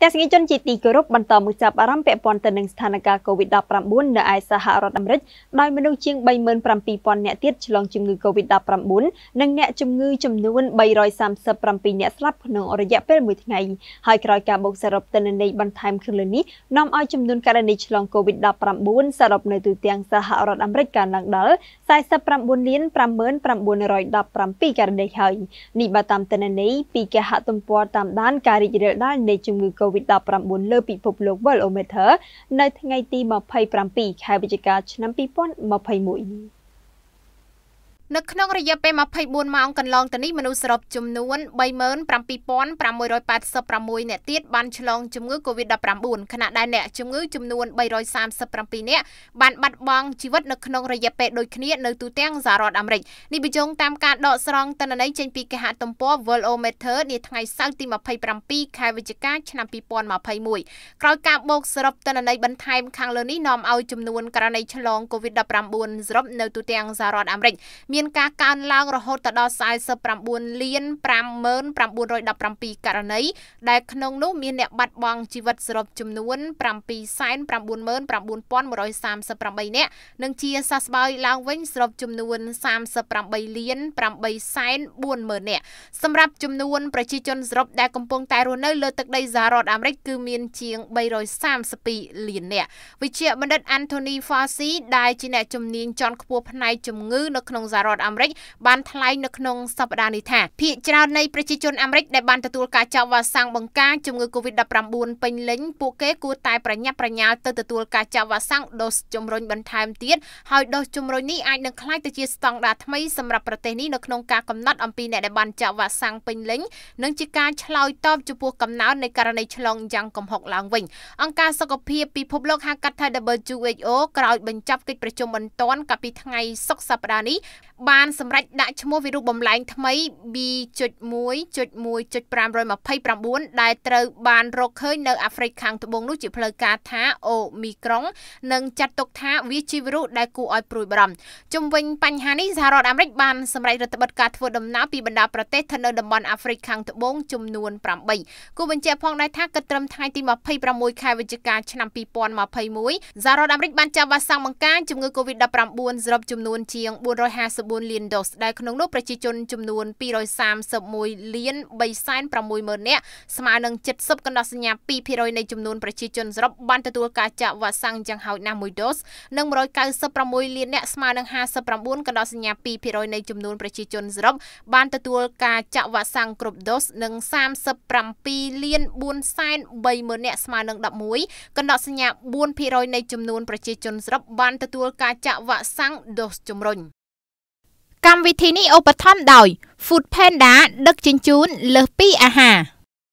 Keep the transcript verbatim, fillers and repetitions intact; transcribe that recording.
ចាសស្គីជនជាទីគោរពបន្តមួយចាប់អារម្មណ៍ពាក់ព័ន្ធទៅនឹងស្ថានភាព COVID ដប់ប្រាំបួន នៅឯសហរដ្ឋអាមេរិកដោយមនុស្សជាង បីម៉ឺនប្រាំពីរពាន់ នាក់ទៀតឆ្លងជំងឺ COVID ដប់ប្រាំបួន និងអ្នកជំងឺចំនួន បីរយសាមសិបប្រាំពីរ នាក់ស្លាប់ក្នុងរយៈពេលមួយថ្ងៃហើយក្រោយការបូកសរុបទិន្នន័យបន្ថែមគ្នាលើនេះនាំឲ្យចំនួនករណីឆ្លង COVID ដប់ប្រាំបួន សរុបនៅទូទាំងសហរដ្ឋអាមេរិកកើនឡើងដល់ สี่สิบเก้าล้านเก้าหมื่นเก้าพันเก้าร้อยสิบเจ็ด ករណីហើយនេះបើតាមទិន្នន័យពីគេហទំព័រតាមដានការរីករាលដាលនៃជំងឺ COVID ដប់ប្រាំបួន លើពិភពលោក Worldometer នៅថ្ងៃទី ยี่สิบเจ็ด ខែវិច្ឆិកាឆ្នាំ ยี่สิบยี่สิบเอ็ดនៅក្នុងរយៈពេលยี่สิบสี่ម៉ោងកន្លងទៅនេះមនុស្សសរុបចំនួន បីម៉ឺនប្រាំពីរពាន់ប្រាំមួយរយប៉ែតសិបប្រាំមួយ នាក់ទៀតបានឆ្លងជំងឺ COVID ដប់ប្រាំបួន ខណៈដែលអ្នកជំងឺចំនួន បីរយសាមសិបប្រាំពីរ នាក់បានបាត់បង់ជីវិតនៅក្នុងរយៈពេលដូចគ្នានៅទូទាំងសហរដ្ឋអាមេរិកនេះបញ្ជាក់តាមការដកស្រង់ទិន្នន័យចេញពីគេហទំព័រ Worldometer នាថ្ងៃសៅរ៍ទី ยี่สิบเจ็ด ខែវិច្ឆិកាឆ្នាំ ยี่สิบยี่สิบเอ็ด ក្រោយការបូកសរុបទិន្នន័យបន្ថែមខាងលើនេះនាំឲ្យចំនួនករណីឆ្លង COVID ដប់ប្រាំបួន សរុបនៅទូទាំងសហរដ្ឋអាមេរិកមានការកើនឡើងរហូតដល់ สี่สิบเก้าล้านเก้าหมื่นเก้าพันเก้าร้อยสิบเจ็ด ករណីដែលក្នុងនោះមានអ្នកបាត់បង់ជីវិតសរុបចំនួន เจ็ดแสนเก้าหมื่นเก้าพันหนึ่งร้อยสามสิบแปด នាក់និងជាសះស្បើយឡើងវិញសរុបចំនួន สามสิบแปดล้านแปดแสนสี่หมื่น នាក់សម្រាប់ចំនួនប្រជាជនសរុបដែលកំពុងតែរស់នៅលើទឹកដីសហរដ្ឋអាមេរិកគឺមានជាង បីរយសាមសិបពីរ លាននាក់វិជ្ជបណ្ឌិត Anthony Fauci ដែលជាអ្នកជំនាញជាន់ខ្ពស់ផ្នែកជំងឺនៅក្នុងសហរដ្ឋអាមេរិកបានថ្លែងនៅក្នុងសប្តាហ៍នេះថាភាគច្រើននៃប្រជាជនអាមេរិកដែលបានទទួលការចាក់វ៉ាក់សាំងបង្ការជំងឺ COVID ដប់ប្រាំបួន ពេញលេញពួកគេគួរតែប្រញាប់ប្រញាល់ទៅទទួលការចាក់វ៉ាក់សាំងដូសជំរុញបន្ថែមទៀតហើយដូសជំរុញនេះអាចនឹងក្លាយទៅជាស្តង់ដារថ្មីសម្រាប់ប្រទេសនេះនៅក្នុងការកំណត់អំពីអ្នកដែលបានចាក់វ៉ាក់សាំងពេញលេញនិងជាការឆ្លើយតបចំពោះកំណើននៃករណីឆ្លងយ៉ាងគំហុកឡើងវិញអង្គការសុខភាពពិភពលោកហៅកាត់ថា W H O ក្រោយបញ្ចប់កិច្ចប្រជុំបន្ទាន់កាលពីថ្ងៃសុក្រសប្តាហ៍នេះបានសម្រេចដាក់ឈ្មោះវីរុសបំលែងថ្មី B จุด មួយ จุด មួយ จุด ห้าร้อยยี่สิบเก้า ដែលត្រូវបានរកឃើញនៅអាហ្វ្រិកខាងត្បូងនោះជាផ្លូវការថា Omicron និងចាត់ទុកថាវាជាវីរុសដែលគួរឲ្យព្រួយបារម្ភជុំវិញបញ្ហានេះសហរដ្ឋអាមេរិកបានសម្រេចរដ្ឋបិទការធ្វើដំណើរពីបណ្ដាប្រទេសស្ថិតនៅតំបន់អាហ្វ្រិកខាងត្បូងចំនួន ប្រាំបី គូបញ្ជាក់ផងដែរថាគិតត្រឹមថ្ងៃទី ยี่สิบหก ខែវិច្ឆិកាឆ្នាំ ยี่สิบยี่สิบเอ็ด សហរដ្ឋអាមេរិកបានចាក់វ៉ាក់សាំងបង្ការជំងឺ COVID ដប់ប្រាំបួន សរុបចំនួនជាង bốn trăm hai mươi tư លានដូសដែលក្នុងនោះប្រជាជនចំនួន two hundred thirty-one លាន three hundred sixty-six ម៉ឺន នាក់ស្មើនឹង seventy កណ្ដោះសញ្ញា two percent នៃចំនួនប្រជាជនសរុបបានទទួលការចាក់វ៉ាក់សាំងយ៉ាងហោចណាស់មួយដូសនិង one hundred ninety-six លាននាក់ស្មើនឹង fifty-nine កណ្ដោះសញ្ញា two percent នៃចំនួនប្រជាជនសរុបបានទទួលការចាក់វ៉ាក់សាំងគ្រប់ដូសនិង thirty-seven លាន four hundred three ម៉ឺន នាក់ស្មើនឹង eleven កណ្ដោះសញ្ញា four percent នៃចំនួនប្រជាជនសរុបបានទទួលការចាក់វ៉ាក់សាំងដូសជំរុញកម្មវិធីនេះឧបត្ថម្ភដោយ Food Panda ដឹកជញ្ជូនលើសពីអាហារ